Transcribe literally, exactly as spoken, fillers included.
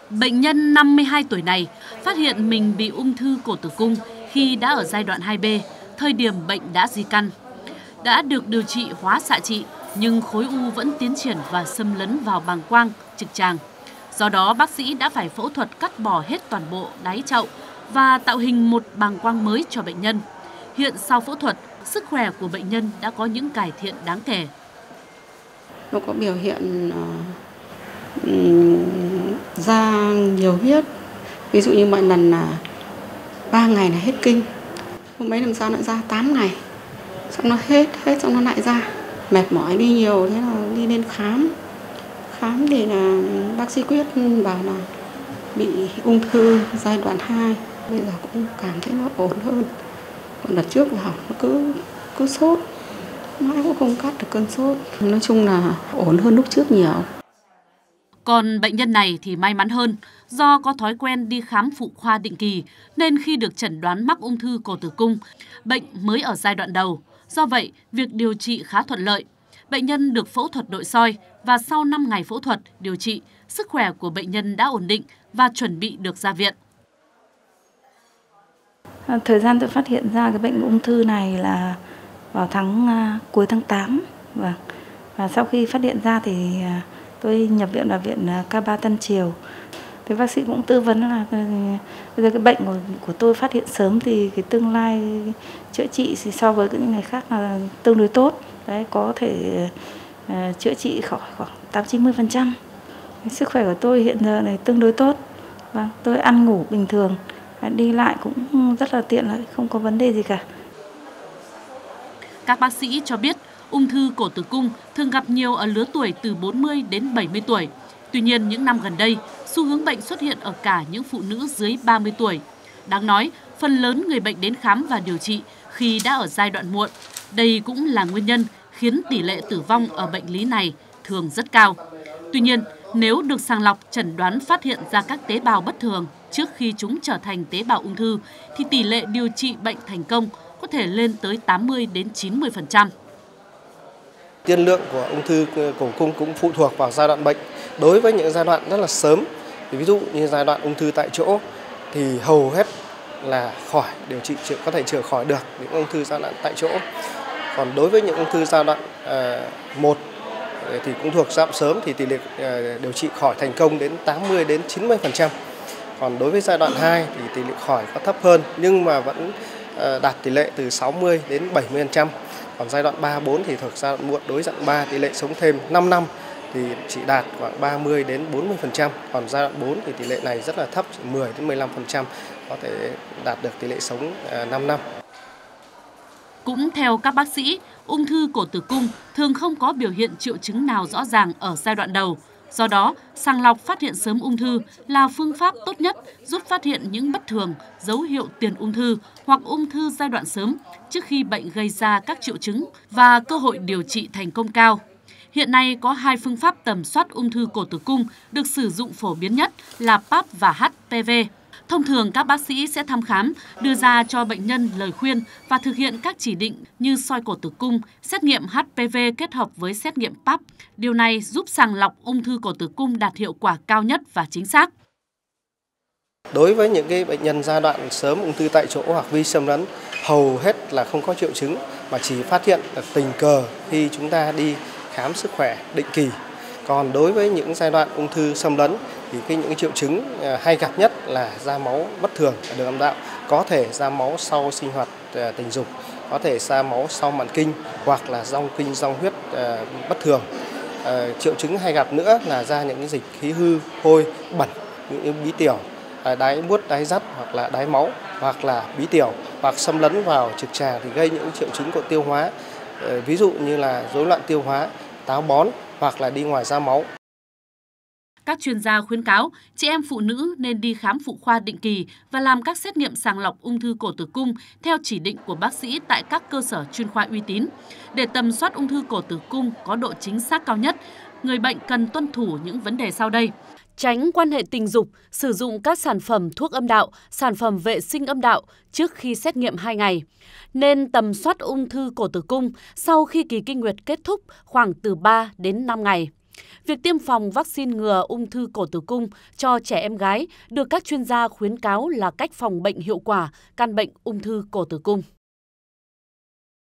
Bệnh nhân năm mươi hai tuổi này phát hiện mình bị ung thư cổ tử cung khi đã ở giai đoạn hai B, thời điểm bệnh đã di căn. Đã được điều trị hóa xạ trị, nhưng khối u vẫn tiến triển và xâm lấn vào bàng quang, trực tràng. Do đó, bác sĩ đã phải phẫu thuật cắt bỏ hết toàn bộ đáy chậu và tạo hình một bàng quang mới cho bệnh nhân. Hiện sau phẫu thuật, sức khỏe của bệnh nhân đã có những cải thiện đáng kể. Nó có biểu hiện uh, ra nhiều huyết, ví dụ như mọi lần là ba ngày là hết kinh, mấy lần sau lại ra tám ngày, xong nó hết, hết xong nó lại ra, mệt mỏi đi nhiều, thế là đi lên khám. Khám thì là bác sĩ quyết bảo là bị ung thư giai đoạn hai, bây giờ cũng cảm thấy nó ổn hơn. Còn đợt trước vào nó cứ cứ sốt, mãi cũng không cắt được cơn sốt. Nói chung là ổn hơn lúc trước nhiều. Còn bệnh nhân này thì may mắn hơn, do có thói quen đi khám phụ khoa định kỳ nên khi được chẩn đoán mắc ung thư cổ tử cung, bệnh mới ở giai đoạn đầu. Do vậy, việc điều trị khá thuận lợi. Bệnh nhân được phẫu thuật nội soi và sau năm ngày phẫu thuật điều trị, sức khỏe của bệnh nhân đã ổn định và chuẩn bị được ra viện. Thời gian tôi phát hiện ra cái bệnh ung thư này là vào tháng uh, cuối tháng tám. Vâng. Và sau khi phát hiện ra thì uh, tôi nhập viện vào viện uh, K ba Tân Triều. Thì bác sĩ cũng tư vấn là uh, bây giờ cái bệnh của, của tôi phát hiện sớm thì cái tương lai chữa trị thì so với những người khác là tương đối tốt. Đấy, có thể uh, chữa trị khỏi khoảng tám đến chín mươi phần trăm. Sức khỏe của tôi hiện giờ này tương đối tốt. Vâng, tôi ăn ngủ bình thường, đi lại cũng rất là tiện lợi, không có vấn đề gì cả. Các bác sĩ cho biết ung thư cổ tử cung thường gặp nhiều ở lứa tuổi từ bốn mươi đến bảy mươi tuổi. Tuy nhiên, những năm gần đây, xu hướng bệnh xuất hiện ở cả những phụ nữ dưới ba mươi tuổi. Đáng nói, phần lớn người bệnh đến khám và điều trị khi đã ở giai đoạn muộn. Đây cũng là nguyên nhân khiến tỷ lệ tử vong ở bệnh lý này thường rất cao. Tuy nhiên, nếu được sàng lọc chẩn đoán phát hiện ra các tế bào bất thường trước khi chúng trở thành tế bào ung thư, thì tỷ lệ điều trị bệnh thành công có thể lên tới tám mươi đến chín mươi phần trăm. Tiên lượng của ung thư cổ cung cũng phụ thuộc vào giai đoạn bệnh. Đối với những giai đoạn rất là sớm, thì ví dụ như giai đoạn ung thư tại chỗ thì hầu hết là khỏi điều trị, có thể chữa khỏi được những ung thư giai đoạn tại chỗ. Còn đối với những ung thư giai đoạn uh, một thì cũng thuộc giai đoạn sớm thì tỷ lệ uh, điều trị khỏi thành công đến tám mươi đến chín mươi phần trăm. Còn đối với giai đoạn hai thì tỷ lệ khỏi có thấp hơn nhưng mà vẫn uh, đạt tỷ lệ từ sáu mươi đến bảy mươi phần trăm. Còn giai đoạn ba, bốn thì thuộc giai đoạn muộn, đối giai đoạn ba tỷ lệ sống thêm năm năm thì chỉ đạt khoảng ba mươi đến bốn mươi phần trăm. Còn giai đoạn bốn thì tỷ lệ này rất là thấp, chỉ mười đến mười lăm phần trăm, có thể đạt được tỷ lệ sống năm năm. Cũng theo các bác sĩ, ung thư cổ tử cung thường không có biểu hiện triệu chứng nào rõ ràng ở giai đoạn đầu. Do đó, sàng lọc phát hiện sớm ung thư là phương pháp tốt nhất giúp phát hiện những bất thường, dấu hiệu tiền ung thư hoặc ung thư giai đoạn sớm trước khi bệnh gây ra các triệu chứng và cơ hội điều trị thành công cao. Hiện nay có hai phương pháp tầm soát ung thư cổ tử cung được sử dụng phổ biến nhất là páp và hát pê vê. Thông thường các bác sĩ sẽ thăm khám, đưa ra cho bệnh nhân lời khuyên và thực hiện các chỉ định như soi cổ tử cung, xét nghiệm hát pê vê kết hợp với xét nghiệm páp. Điều này giúp sàng lọc ung thư cổ tử cung đạt hiệu quả cao nhất và chính xác. Đối với những cái bệnh nhân giai đoạn sớm ung thư tại chỗ hoặc vi xâm lấn, hầu hết là không có triệu chứng mà chỉ phát hiện được tình cờ khi chúng ta đi khám sức khỏe định kỳ. Còn đối với những giai đoạn ung thư xâm lấn thì cái những triệu chứng hay gặp nhất là ra máu bất thường ở đường âm đạo, có thể ra máu sau sinh hoạt tình dục, có thể ra máu sau mãn kinh hoặc là dòng kinh dòng huyết bất thường. Triệu chứng hay gặp nữa là ra những cái dịch khí hư, hôi, bẩn, những bí tiểu, đái buốt, đái dắt hoặc là đái máu hoặc là bí tiểu hoặc xâm lấn vào trực tràng thì gây những triệu chứng của tiêu hóa, ví dụ như là rối loạn tiêu hóa, táo bón hoặc là đi ngoài ra máu. Các chuyên gia khuyến cáo chị em phụ nữ nên đi khám phụ khoa định kỳ và làm các xét nghiệm sàng lọc ung thư cổ tử cung theo chỉ định của bác sĩ tại các cơ sở chuyên khoa uy tín. Để tầm soát ung thư cổ tử cung có độ chính xác cao nhất, người bệnh cần tuân thủ những vấn đề sau đây. Tránh quan hệ tình dục, sử dụng các sản phẩm thuốc âm đạo, sản phẩm vệ sinh âm đạo trước khi xét nghiệm hai ngày. Nên tầm soát ung thư cổ tử cung sau khi kỳ kinh nguyệt kết thúc khoảng từ ba đến năm ngày. Việc tiêm phòng vaccine ngừa ung thư cổ tử cung cho trẻ em gái được các chuyên gia khuyến cáo là cách phòng bệnh hiệu quả căn bệnh ung thư cổ tử cung.